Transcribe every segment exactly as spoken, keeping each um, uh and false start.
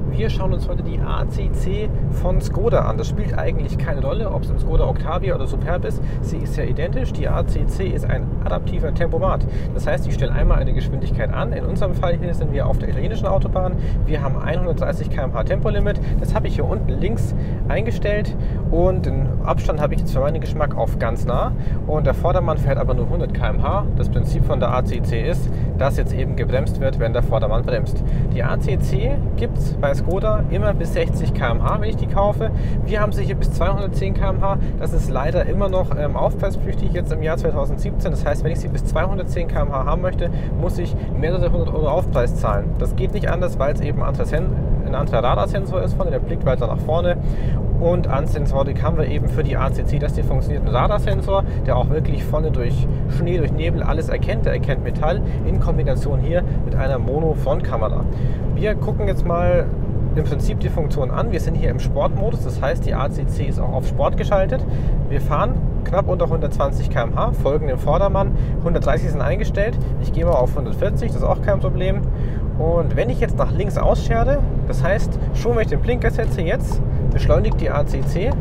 Wir schauen uns heute die A C C von Skoda an. Das spielt eigentlich keine Rolle, ob es ein Skoda Octavia oder Superb ist. Sie ist ja identisch. Die A C C ist ein adaptiver Tempomat. Das heißt, ich stelle einmal eine Geschwindigkeit an. In unserem Fall hier sind wir auf der italienischen Autobahn. Wir haben hundertdreißig Kilometer pro Stunde Tempolimit. Das habe ich hier unten links eingestellt und den Abstand habe ich jetzt für meinen Geschmack auf ganz nah. Und der Vordermann fährt aber nur hundert Kilometer pro Stunde. Das Prinzip von der A C C ist, dass jetzt eben gebremst wird, wenn der Vordermann bremst. Die A C C gibt es bei Skoda immer bis sechzig Kilometer pro Stunde, wenn ich die kaufe. Wir haben sie hier bis zweihundertzehn Kilometer pro Stunde. Das ist leider immer noch ähm, aufpreispflichtig jetzt im Jahr zweitausendsiebzehn. Das heißt, wenn ich sie bis zweihundertzehn Kilometer pro Stunde haben möchte, muss ich mehrere hundert Euro Aufpreis zahlen. Das geht nicht anders, weil es eben ein anderer Radarsensor ist, von der blickt weiter nach vorne. Und an Sensorik haben wir eben für die A C C, dass die funktioniert, einen Radarsensor, der auch wirklich vorne durch Schnee, durch Nebel alles erkennt. Der erkennt Metall in Kombination hier mit einer Mono-Frontkamera. Wir gucken jetzt mal im Prinzip die Funktion an. Wir sind hier im Sportmodus, das heißt, die A C C ist auch auf Sport geschaltet. Wir fahren knapp unter hundertzwanzig Kilometer pro Stunde, folgen dem Vordermann. hundertdreißig sind eingestellt. Ich gehe mal auf hundertvierzig, das ist auch kein Problem. Und wenn ich jetzt nach links ausschere, das heißt, schon wenn ich den Blinker setze, jetzt beschleunigt die A C C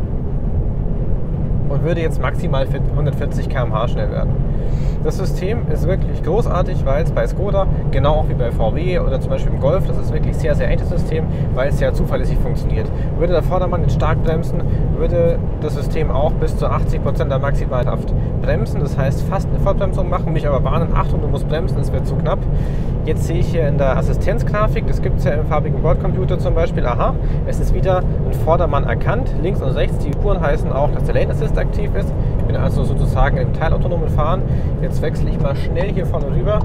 und würde jetzt maximal hundertvierzig Kilometer pro Stunde schnell werden. Das System ist wirklich großartig, weil es bei Skoda, genau auch wie bei V W oder zum Beispiel im Golf, das ist wirklich sehr, sehr ähnliches System, weil es ja zuverlässig funktioniert. Würde der Vordermann jetzt stark bremsen, würde das System auch bis zu achtzig Prozent der Maximalkraft bremsen, das heißt fast eine Vollbremsung machen, mich aber warnen, Achtung, du musst bremsen, es wird zu knapp. Jetzt sehe ich hier in der Assistenzgrafik, das gibt es ja im farbigen Bordcomputer zum Beispiel, aha, es ist wieder ein Vordermann erkannt, links und rechts, die Spuren heißen auch, dass der Lane Assist aktiv ist. Ich bin also sozusagen im teilautonomen Fahren. Jetzt wechsle ich mal schnell hier vorne rüber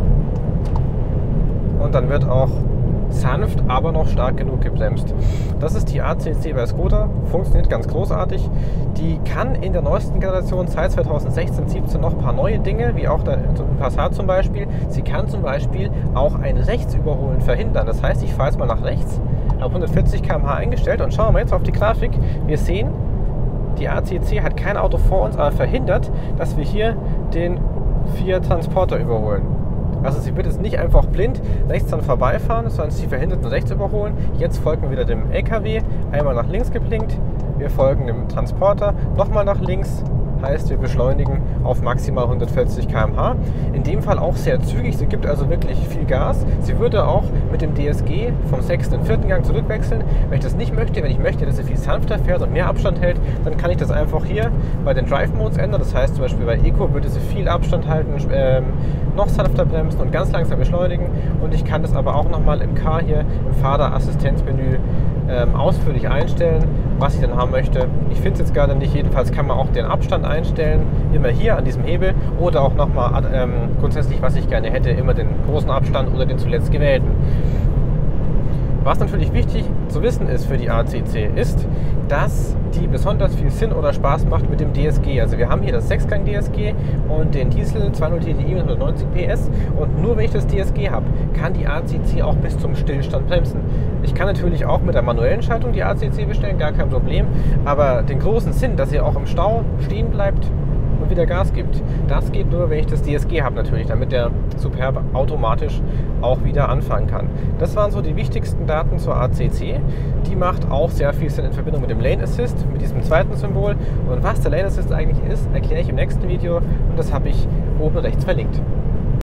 und dann wird auch sanft, aber noch stark genug gebremst. Das ist die A C C bei Skoda, funktioniert ganz großartig. Die kann in der neuesten Generation seit zweitausendsechzehn, siebzehn noch ein paar neue Dinge, wie auch der Passat zum Beispiel. Sie kann zum Beispiel auch ein Rechtsüberholen verhindern. Das heißt, ich fahre jetzt mal nach rechts, habe hundertvierzig Kilometer pro Stunde eingestellt und schauen wir jetzt auf die Grafik. Wir sehen, die A C C hat kein Auto vor uns, aber verhindert, dass wir hier den Fiat Transporter überholen. Also sie wird jetzt nicht einfach blind rechts dann vorbeifahren, sondern sie verhindert ein Rechtsüberholen. Jetzt folgen wir wieder dem L K W, einmal nach links geblinkt, wir folgen dem Transporter, nochmal nach links, heißt wir beschleunigen auf maximal hundertvierzig Kilometer pro Stunde. In dem Fall auch sehr zügig, sie gibt also wirklich viel Gas. Sie würde auch mit dem D S G vom sechsten in den vierten Gang zurückwechseln. Wenn ich das nicht möchte, wenn ich möchte, dass sie viel sanfter fährt und mehr Abstand hält, dann kann ich das einfach hier bei den Drive Modes ändern. Das heißt zum Beispiel bei Eco würde sie viel Abstand halten, ähm, noch sanfter bremsen und ganz langsam beschleunigen. Und ich kann das aber auch nochmal im Car hier im Fahrerassistenzmenü ähm, ausführlich einstellen, was ich dann haben möchte. Ich finde es jetzt gerade nicht, jedenfalls kann man auch den Abstand einstellen, immer hier an diesem Hebel oder auch nochmal ähm, grundsätzlich, was ich gerne hätte, immer den großen Abstand oder den zuletzt gewählten. Was natürlich wichtig zu wissen ist für die A C C ist, dass die besonders viel Sinn oder Spaß macht mit dem D S G. Also wir haben hier das Sechsgang D S G und den Diesel zwei Punkt null T D I mit hundertneunzig P S und nur wenn ich das D S G habe, kann die A C C auch bis zum Stillstand bremsen. Ich kann natürlich auch mit der manuellen Schaltung die A C C bestellen, gar kein Problem, aber den großen Sinn, dass ihr auch im Stau stehen bleibt und wieder Gas gibt, das geht nur, wenn ich das D S G habe natürlich, damit der Superb automatisch auch wieder anfangen kann. Das waren so die wichtigsten Daten zur A C C. Die macht auch sehr viel Sinn in Verbindung mit dem Lane Assist, mit diesem zweiten Symbol. Und was der Lane Assist eigentlich ist, erkläre ich im nächsten Video und das habe ich oben rechts verlinkt.